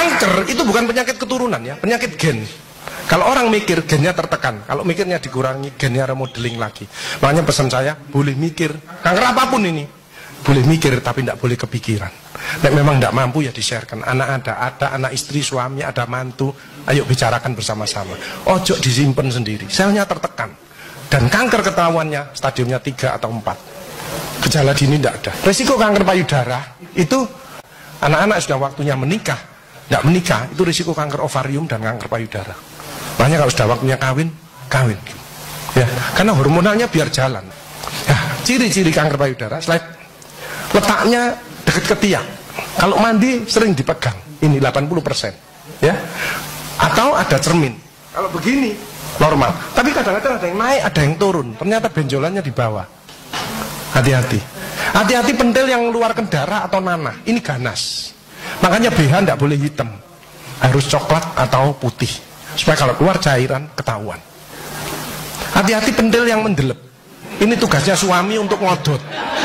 Kanker itu bukan penyakit keturunan ya, penyakit gen. Kalau orang mikir, gennya tertekan. Kalau mikirnya dikurangi, gennya remodeling lagi. Makanya pesan saya, boleh mikir. Kanker apapun ini, boleh mikir tapi tidak boleh kepikiran. Nek memang tidak mampu ya di-sharekan. Anak ada anak istri, suami, ada mantu. Ayo bicarakan bersama-sama. Ojo disimpan sendiri. Selnya tertekan. Dan kanker ketahuannya stadiumnya 3 atau 4. Gejala dini tidak ada. Risiko kanker payudara itu anak-anak sudah waktunya menikah, tidak menikah, itu risiko kanker ovarium dan kanker payudara. Makanya kalau sudah waktunya kawin, kawin. Ya, karena hormonalnya biar jalan. Ya, ciri-ciri kanker payudara, slide. Letaknya dekat ke tiang. Kalau mandi sering dipegang. Ini 80%. Ya. Atau ada cermin. Kalau begini normal. Tapi kadang-kadang ada yang naik, ada yang turun. Ternyata benjolannya di bawah. Hati-hati. Hati-hati pentil yang mengeluarkan darah atau nanah. Ini ganas. Makanya BH tidak boleh hitam. Harus coklat atau putih. Supaya kalau keluar cairan ketahuan. Hati-hati pentil yang mendelep. Ini tugasnya suami untuk ngodot.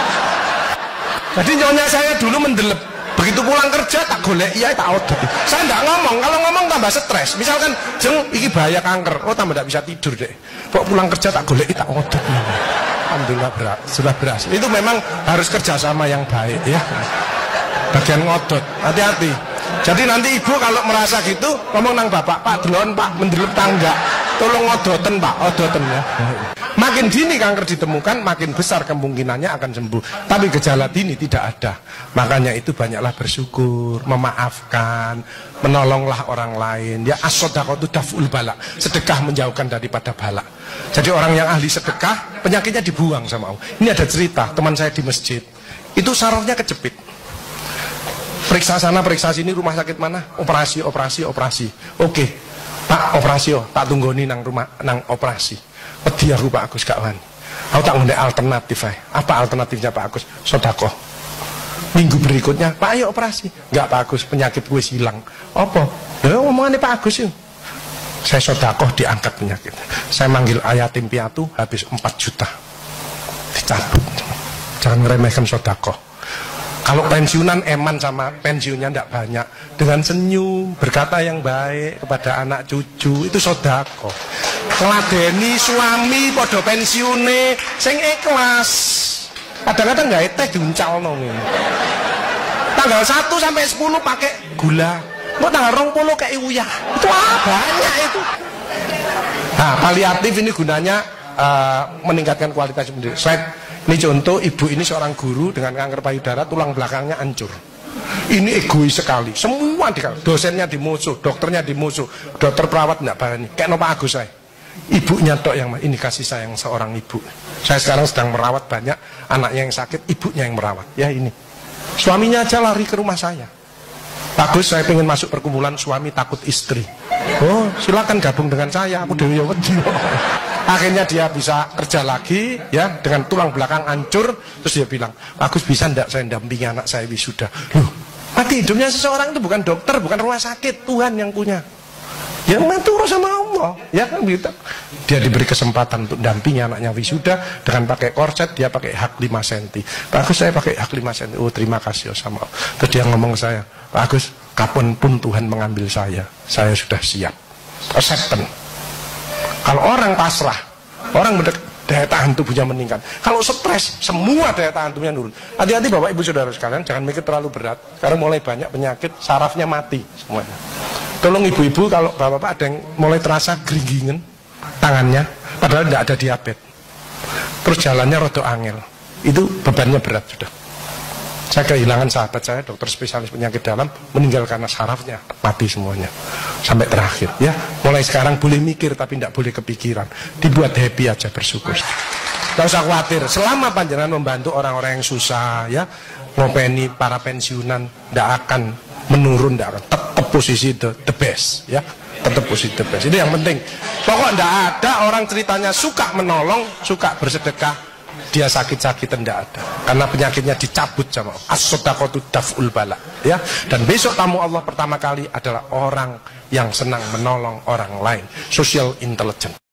Jadi nyonya saya dulu mendelep. Begitu pulang kerja tak golek, iya tak odot. Saya tidak ngomong, kalau ngomong tambah stres. Misalkan, jeng, iki bahaya kanker. Oh tambah tidak bisa tidur deh. Kok pulang kerja tak golek, tak odot. Alhamdulillah sudah berhasil. Itu memang harus kerjasama yang baik ya. Bagian ngodot, hati-hati. Jadi nanti ibu kalau merasa gitu ngomong nang bapak, Pak delon Pak mendelep tangga, tolong ngodoten Pak, odoten ya. Makin dini kanker ditemukan, makin besar kemungkinannya akan sembuh. Tapi gejala dini tidak ada. Makanya itu banyaklah bersyukur, memaafkan, menolonglah orang lain. Ya as-shadaqatu daf'ul bala, sedekah menjauhkan daripada bala. Jadi orang yang ahli sedekah, penyakitnya dibuang sama Allah. Ini ada cerita, teman saya di masjid, itu sarafnya kejepit. Periksa sana, periksa sini, rumah sakit mana? Operasi. Oke, Pak, operasi oh, tak tunggoni nang rumah, nang operasi. Wedi aku Pak Agus gak wani. Aku tak ngundek alternatif aja. Apa alternatifnya Pak Agus? Sedekah. Minggu berikutnya, Pak ayo operasi. Enggak Pak Agus, penyakit gue hilang. Apa? Ya ngomongannya Pak Agus yuk. Saya sedekah diangkat penyakit. Saya manggil yatim piatu habis 4 juta. Dicabut. Jangan ngeremehkan sedekah. Kalau pensiunan eman sama pensiunnya tidak banyak. Dengan senyum, berkata yang baik kepada anak cucu, itu sedekah. Ngeladeni suami podo pensiune sing ikhlas. Kadang-kadang nggak teh diuncalno ngene. Tanggal 1 sampai 10 pakai gula. Mau tanggal 20 kayak uyah. Itu banyak itu. Nah, paliatif ini gunanya meningkatkan kualitas hidup. Ini contoh, ibu ini seorang guru dengan kanker payudara, tulang belakangnya hancur. Ini egois sekali. Semua dosennya dimusuh, dokternya dimusuh, dokter perawat tidak berani. Kayak Pak Agus saya. Ibunya tok yang ini kasih sayang seorang ibu. Saya sekarang sedang merawat banyak anaknya yang sakit, ibunya yang merawat. Ya ini. Suaminya aja lari ke rumah saya. Pak Agus, saya pengen masuk perkumpulan suami takut istri. Oh, silakan gabung dengan saya. Aku dewi wedi. Akhirnya dia bisa kerja lagi ya dengan tulang belakang hancur. Terus dia bilang, Agus bisa enggak saya dampingi anak saya wisuda. Loh, mati hidupnya seseorang itu bukan dokter, bukan rumah sakit, Tuhan yang punya. Yang ngatur sama Allah, ya kan gitu. Dia diberi kesempatan untuk dampingi anaknya wisuda dengan pakai korset, dia pakai hak 5 cm. Pak Agus, saya pakai hak 5 cm. Oh, terima kasih sama Allah. Terus dia ngomong ke saya, Pak Agus, kapanpun Tuhan mengambil saya sudah siap. Acceptance. Kalau orang pasrah, orang daya tahan tubuhnya meningkat. Kalau stres, semua daya tahan tubuhnya turun. Hati-hati Bapak Ibu Saudara sekalian, jangan mikir terlalu berat. Karena mulai banyak penyakit, sarafnya mati semuanya. Tolong ibu-ibu, kalau bapak-bapak ada yang mulai terasa geringingan tangannya, padahal tidak ada diabetes. Terus jalannya rodo angel. Itu bebannya berat sudah. Saya kehilangan sahabat saya, dokter spesialis penyakit dalam, meninggal karena sarafnya mati semuanya sampai terakhir. Ya, mulai sekarang boleh mikir tapi tidak boleh kepikiran. Dibuat happy aja, bersyukur. Tidak usah khawatir. Selama panjenengan membantu orang-orang yang susah, ya, ngopeni para pensiunan, tidak akan menurun, tidak akan tetap posisi the best, ya, tetap posisi the best. Itu yang penting. Pokok tidak ada orang ceritanya suka menolong, suka bersedekah. Dia sakit-sakitan tidak ada, karena penyakitnya dicabut sama Allah. As-shadaqatu daf'ul bala, ya. Dan besok tamu Allah pertama kali adalah orang yang senang menolong orang lain, social intelligence.